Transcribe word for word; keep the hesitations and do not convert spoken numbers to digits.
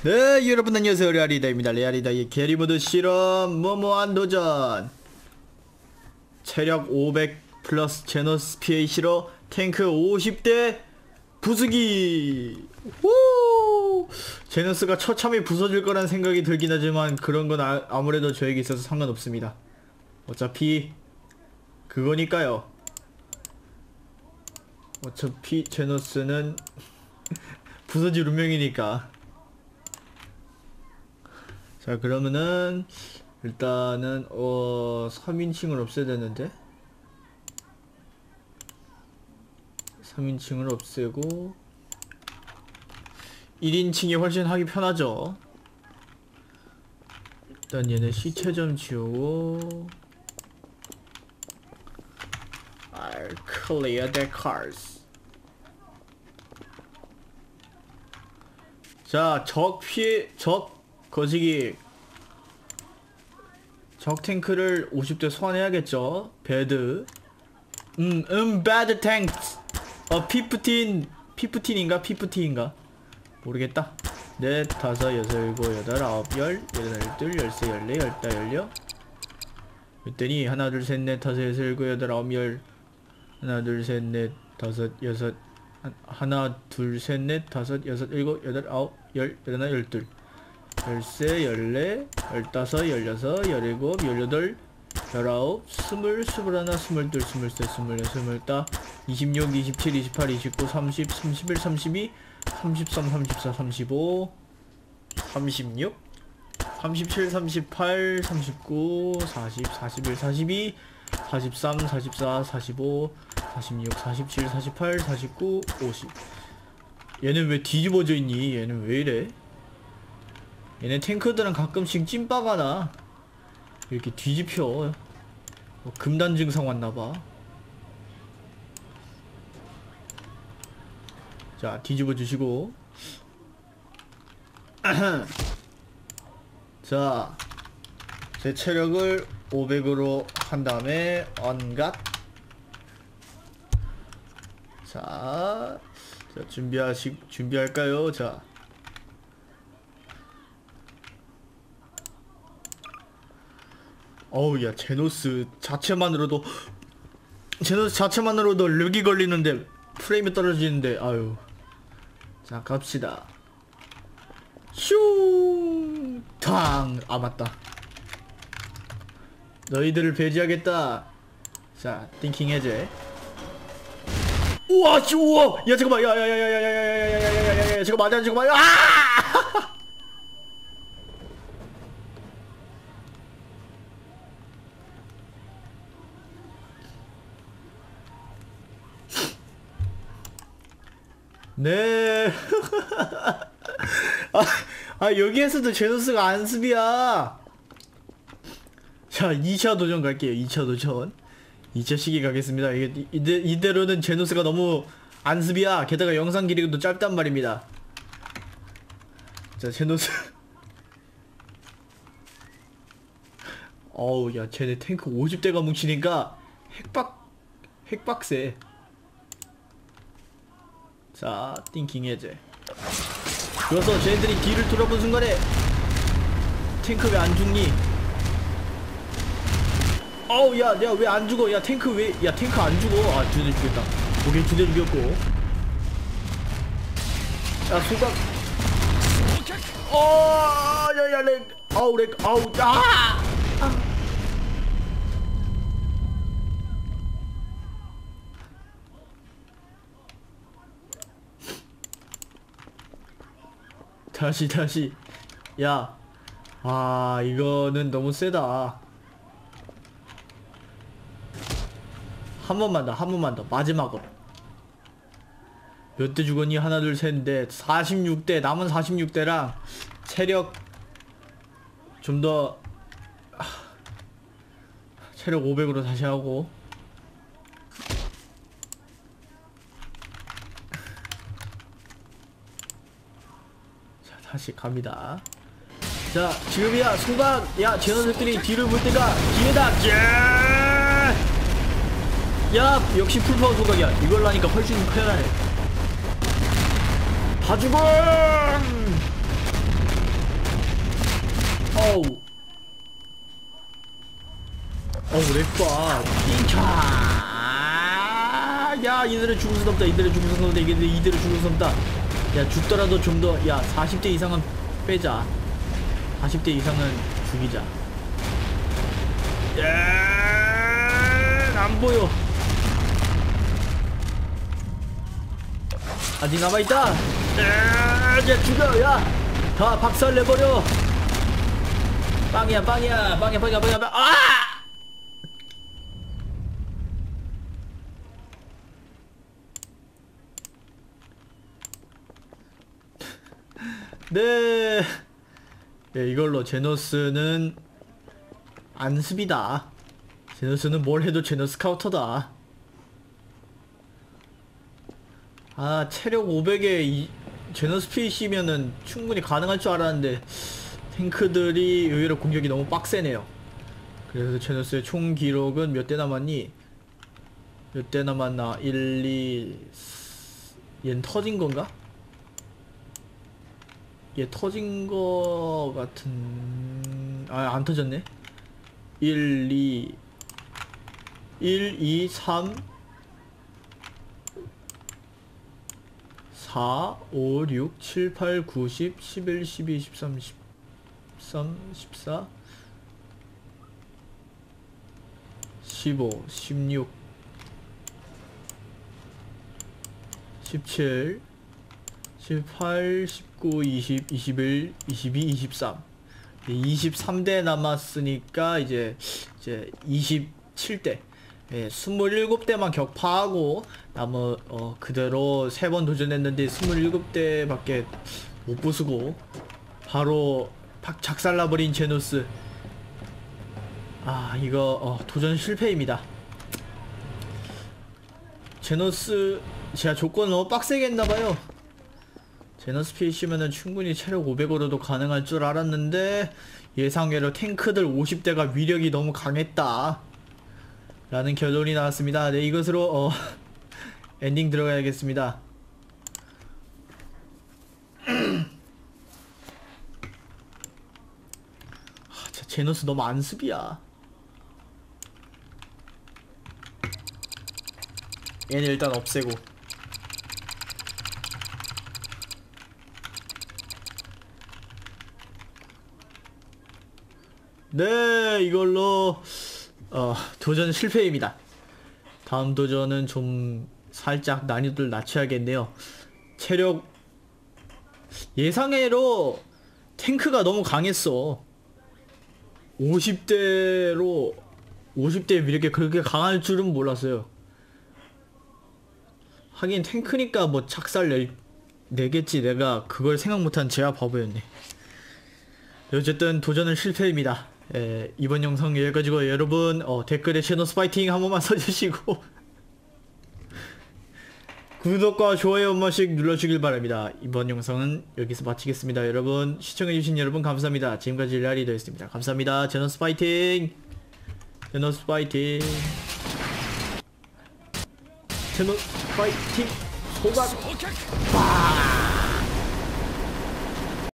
네, 여러분 안녕하세요. 레아리다입니다. 레아리다의 게리모드 실험 무모한 도전. 체력 오백 플러스 제노스 피해 실어 탱크 오십 대 부수기. 우! 제노스가 처참히 부서질 거란 생각이 들긴 하지만 그런 건 아, 아무래도 저에게 있어서 상관없습니다. 어차피 그거니까요. 어차피 제노스는 부서질 운명이니까. 자, 그러면은 일단은 어 삼인칭을 없애야 되는데 삼인칭을 없애고 일인칭이 훨씬 하기 편하죠. 일단 얘네 시체 좀 지우고 I'll clear the cars. 자, 적 피해 적 거시기 적 탱크를 오십 대 소환해야겠죠. 배드 음, 음, 배드 탱크 어, 피프틴 피프틴인가 피프틴인가 모르겠다. 넷, 다섯, 여섯, 일곱, 여덟, 아홉, 열, 열둘, 열세, 열네, 열다, 열여 그랬더니 하나, 둘, 셋, 넷, 다섯, 여섯, 일곱, 여덟, 아홉, 열 하나, 둘, 셋, 넷, 다섯, 여섯 하나, 둘, 셋, 넷, 다섯, 여섯, 일곱, 여덟, 아홉, 열, 열하나, 열둘 열세, 열네, 열다섯, 열여섯, 열일곱, 열여덟, 열아홉, 스물, 스물하나, 스물둘, 스물셋, 스물넷, 스물다, 이십육, 이십칠, 이십팔, 이십구, 삼십, 삼십일, 삼십이, 삼십삼, 삼십사, 삼십오, 삼십육, 삼십칠, 삼십팔, 삼십구, 사십, 사십일, 사십이, 사십삼, 사십사, 사십오, 사십육, 사십칠, 사십팔, 사십구, 오십. 얘는 왜 뒤집어져 있니? 얘는 왜 이래? 얘네 탱크들은 가끔씩 찐빠가 나. 이렇게 뒤집혀. 뭐 금단 증상 왔나봐. 자, 뒤집어 주시고. 자, 제 체력을 오백으로 한 다음에 언갓. 자, 자 준비하시 준비할까요? 자. 어우, 야, 제노스 자체만으로도 제노스 자체만으로도 렉이 걸리는데 프레임이 떨어지는데 아유. 자, 갑시다. 슝! 탕! 아, 맞다. 너희들을 배제하겠다. 자, 띵킹 해제. 우와, 씨, 우와! 야, 잠깐만, 야, 야, 야, 야, 야, 야, 야, 야, 야, 야, 야, 야, 야, 잠깐만, 잠깐만, 아! 네. 아, 아, 여기에서도 제노스가 안습이야. 자, 이 차 도전 갈게요. 이 차 도전. 이 차 시기 가겠습니다. 이게 이대, 이대로는 제노스가 너무 안습이야. 게다가 영상 길이도 짧단 말입니다. 자, 제노스. 어우, 야, 쟤네 탱크 오십 대가 뭉치니까 핵박 핵박세. 자, 띵킹 해제. 그래서 쟤네들이 뒤를 돌아본 순간에 탱크 왜 안 죽니? 어우, 야, 내가 왜 안 죽어? 야, 탱크 왜, 야, 탱크 안 죽어? 아, 두 대 죽였다. 오케이, 두 대 죽였고. 야, 소각. 어, 야, 야, 렉. 아우, 렉, 아우, 아! 아! 다시 다시. 야, 아, 이거는 너무 세다. 한 번만 더, 한 번만 더, 마지막으로. 몇 대 죽었니? 하나, 둘, 셋, 넷, 사십육 대. 남은 사십육 대랑 체력 좀 더 체력 오백으로 다시 하고. 다시 갑니다. 자, 지금이야. 순간. 야, 제너들이 뒤를 볼 때가 기회다. 야, 역시 풀파워 소각이야. 이걸로 하니까 훨씬 편하네. 다 죽어! 어우 어우 렉봐. 잉차. 야 이들은 죽을 순 없다. 이들은 죽을 순 없다. 이들은 이들은 죽을 순 없다. 야 죽더라도 좀 더 야 사십 대 이상은 빼자. 사십 대 이상은 죽이자. 야, 안 보여. 아직 남아있다. 야, 이제 죽여. 야, 다 박살 내버려. 빵이야, 빵이야, 빵이야, 빵이야, 빵이야, 빵. 아! 네. 네, 이걸로 제노스는 안습이다. 제노스는 뭘 해도 제노스 카우터다. 아, 체력 오백에 이, 제노스 피시면은 충분히 가능할 줄 알았는데 탱크들이 의외로 공격이 너무 빡세네요. 그래서 제노스의 총 기록은 몇 대 남았니? 몇 대 남았나? 일, 이... 얘는 터진 건가? 얘 터진 거 같은... 아, 안 터졌네? 일, 이... 일, 이, 삼... 사, 오, 육, 칠, 팔, 구, 십, 십일, 십이, 십삼, 십삼, 십사, 십오, 십육, 십칠, 십팔, 십구, 이십, 이십일, 이십이, 이십삼. 이십삼 대 남았으니까 이제 이제 이십칠 대. 예, 이십칠 대만 격파하고 나머 어 그대로 세 번 도전했는데 이십칠 대밖에 못 부수고 바로 박 작살나버린 제노스. 아 이거 어 도전 실패입니다. 제노스 제가 조건 너무 빡세게 했나봐요. 제노스 피시면은 충분히 체력 오백으로도 가능할 줄 알았는데 예상외로 탱크들 오십 대가 위력이 너무 강했다 라는 결론이 나왔습니다. 네, 이것으로 어 엔딩 들어가야겠습니다. 하, 진짜 제노스 너무 안습이야. 얘는 일단 없애고 네, 이걸로 어, 도전 실패입니다. 다음 도전은 좀 살짝 난이도를 낮춰야겠네요. 체력 예상외로 탱크가 너무 강했어. 오십 대로 오십 대 이렇게 그렇게 강할 줄은 몰랐어요. 하긴 탱크니까 뭐 작살 낼, 내겠지. 내가 그걸 생각 못한 제가 바보였네. 어쨌든 도전은 실패입니다. 예, 이번 영상 여기까지고 여러분 어, 댓글에 제노스 파이팅 한 번만 써주시고 구독과 좋아요 한 번씩 눌러주길 바랍니다. 이번 영상은 여기서 마치겠습니다. 여러분 시청해주신 여러분 감사합니다. 지금까지 레알리더였습니다. 감사합니다. 제노스 파이팅. 제노스 파이팅. 제노스 파이팅. 소각. 빠